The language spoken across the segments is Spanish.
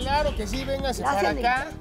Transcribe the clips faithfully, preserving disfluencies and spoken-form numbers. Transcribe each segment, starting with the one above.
Claro que sí, véngase Gracias, para Negrita. acá.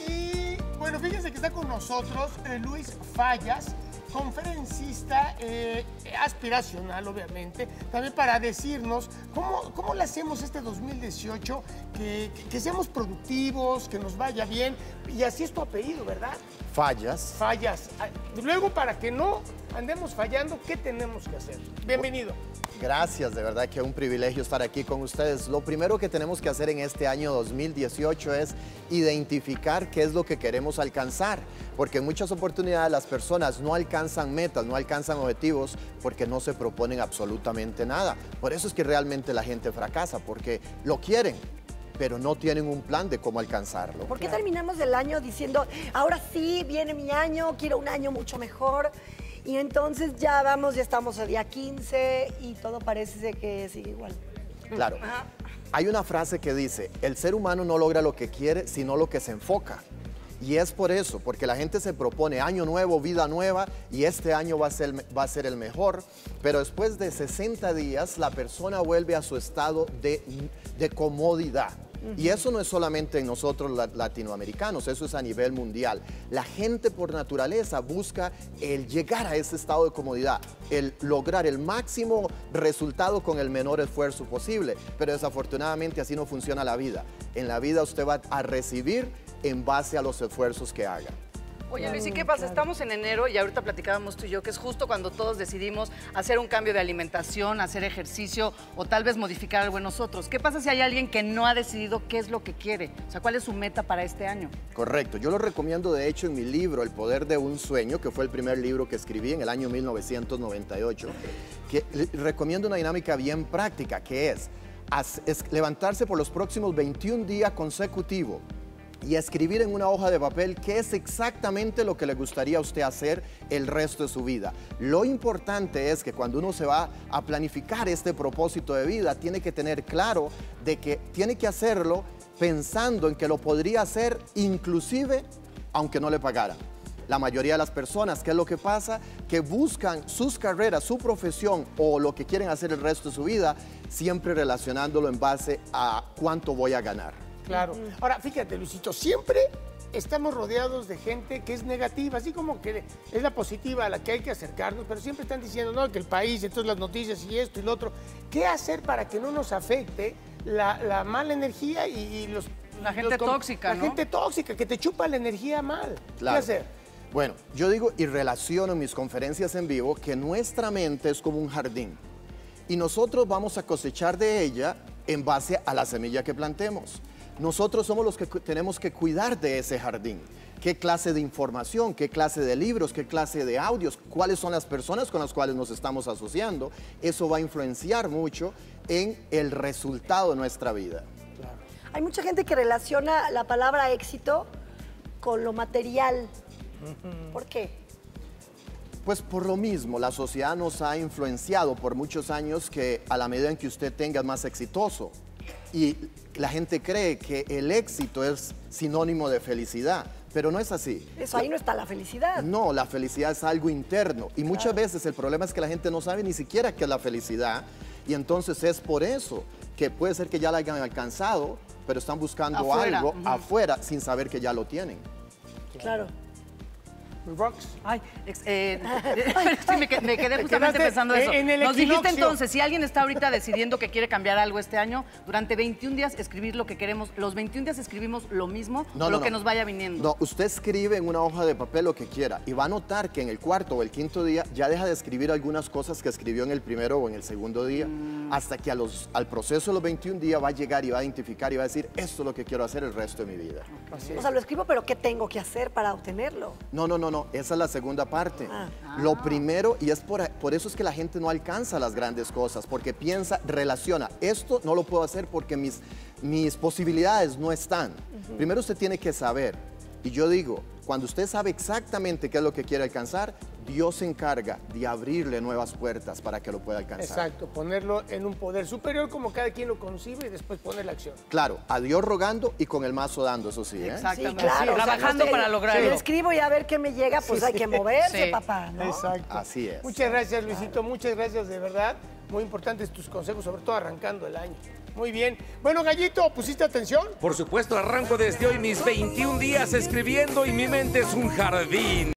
Y bueno, fíjense que está con nosotros eh, Luis Fallas, conferencista eh, aspiracional, obviamente, también para decirnos cómo, cómo le hacemos este dos mil dieciocho, que, que, que seamos productivos, que nos vaya bien. Y así es tu apellido, ¿verdad? Fallas. Fallas. Luego, para que no andemos fallando, ¿qué tenemos que hacer? Bienvenido. Gracias, de verdad que es un privilegio estar aquí con ustedes. Lo primero que tenemos que hacer en este año dos mil dieciocho es identificar qué es lo que queremos alcanzar, porque en muchas oportunidades las personas no alcanzan metas, no alcanzan objetivos porque no se proponen absolutamente nada. Por eso es que realmente la gente fracasa, porque lo quieren, pero no tienen un plan de cómo alcanzarlo. ¿Por qué terminamos el año diciendo, ahora sí, viene mi año, quiero un año mucho mejor? Y entonces ya vamos, ya estamos a día quince y todo parece que sigue igual. Claro. Hay una frase que dice, el ser humano no logra lo que quiere, sino lo que se enfoca. Y es por eso, porque la gente se propone año nuevo, vida nueva, y este año va a ser, va a ser el mejor, pero después de sesenta días la persona vuelve a su estado de, de comodidad. Uh-huh. Y eso no es solamente en nosotros latinoamericanos, eso es a nivel mundial. La gente por naturaleza busca el llegar a ese estado de comodidad, el lograr el máximo resultado con el menor esfuerzo posible, pero desafortunadamente así no funciona la vida. En la vida usted va a recibir en base a los esfuerzos que haga. Oye, Luis, ¿y qué pasa? Claro. Estamos en enero y ahorita platicábamos tú y yo que es justo cuando todos decidimos hacer un cambio de alimentación, hacer ejercicio o tal vez modificar algo en nosotros. ¿Qué pasa si hay alguien que no ha decidido qué es lo que quiere? O sea, ¿cuál es su meta para este año? Correcto. Yo lo recomiendo, de hecho, en mi libro El Poder de un Sueño, que fue el primer libro que escribí en el año mil novecientos noventa y ocho, que recomiendo una dinámica bien práctica, que es, es levantarse por los próximos veintiún días consecutivos y escribir en una hoja de papel qué es exactamente lo que le gustaría a usted hacer el resto de su vida. Lo importante es que cuando uno se va a planificar este propósito de vida, tiene que tener claro de que tiene que hacerlo pensando en que lo podría hacer inclusive aunque no le pagaran. La mayoría de las personas, ¿qué es lo que pasa? Que buscan sus carreras, su profesión o lo que quieren hacer el resto de su vida, siempre relacionándolo en base a cuánto voy a ganar. Claro. Ahora, fíjate, Luisito, siempre estamos rodeados de gente que es negativa, así como que es la positiva a la que hay que acercarnos, pero siempre están diciendo, no, que el país, entonces las noticias y esto y lo otro. ¿Qué hacer para que no nos afecte la, la mala energía y, y los... La gente los, tóxica, La ¿no? gente tóxica, que te chupa la energía mal. Claro. ¿Qué hacer? Bueno, yo digo y relaciono en mis conferencias en vivo que nuestra mente es como un jardín y nosotros vamos a cosechar de ella en base a la semilla que plantemos. Nosotros somos los que tenemos que cuidar de ese jardín. ¿Qué clase de información, qué clase de libros, qué clase de audios, cuáles son las personas con las cuales nos estamos asociando? Eso va a influenciar mucho en el resultado de nuestra vida. Claro. Hay mucha gente que relaciona la palabra éxito con lo material. ¿Por qué? Pues por lo mismo, la sociedad nos ha influenciado por muchos años que a la medida en que usted tenga es más exitoso. Y la gente cree que el éxito es sinónimo de felicidad, pero no es así. Eso, ahí no está la felicidad. No, la felicidad es algo interno y muchas veces el problema es que la gente no sabe ni siquiera qué es la felicidad y entonces es por eso que puede ser que ya la hayan alcanzado, pero están buscando Afuera. algo Uh-huh. afuera sin saber que ya lo tienen. Claro. Rox. Ay, ex- eh, sí, me, que- me quedé justamente quedaste pensando eso. en el Nos dijiste equinoccio. entonces, si alguien está ahorita decidiendo que quiere cambiar algo este año, durante veintiún días escribir lo que queremos. ¿Los veintiún días escribimos lo mismo No, o lo no, que no. nos vaya viniendo? No, usted escribe en una hoja de papel lo que quiera y va a notar que en el cuarto o el quinto día ya deja de escribir algunas cosas que escribió en el primero o en el segundo día, mm. hasta que a los, al proceso de los veintiún días va a llegar y va a identificar y va a decir, esto es lo que quiero hacer el resto de mi vida. Así O es. sea, lo escribo, pero ¿qué tengo que hacer para obtenerlo? No, no, no, no, esa es la segunda parte. Ah. Lo primero, y es por, por eso es que la gente no alcanza las grandes cosas, porque piensa, relaciona, esto no lo puedo hacer porque mis, mis posibilidades no están. Uh-huh. Primero usted tiene que saber, y yo digo, cuando usted sabe exactamente qué es lo que quiere alcanzar, Dios se encarga de abrirle nuevas puertas para que lo pueda alcanzar. Exacto, ponerlo en un poder superior como cada quien lo concibe y después poner la acción. Claro, a Dios rogando y con el mazo dando, eso sí, ¿eh? Exactamente. Sí, claro. Sí, trabajando no para sé, lograrlo. Si lo escribo y a ver qué me llega, pues Sí, hay sí. que moverse, Sí. papá, ¿no? Exacto. Así es. Muchas gracias, Luisito. Muchas gracias, de verdad. Muy importantes tus consejos, sobre todo arrancando el año. Muy bien. Bueno, Gallito, ¿pusiste atención? Por supuesto, arranco desde hoy mis veintiún días escribiendo y mi mente es un jardín.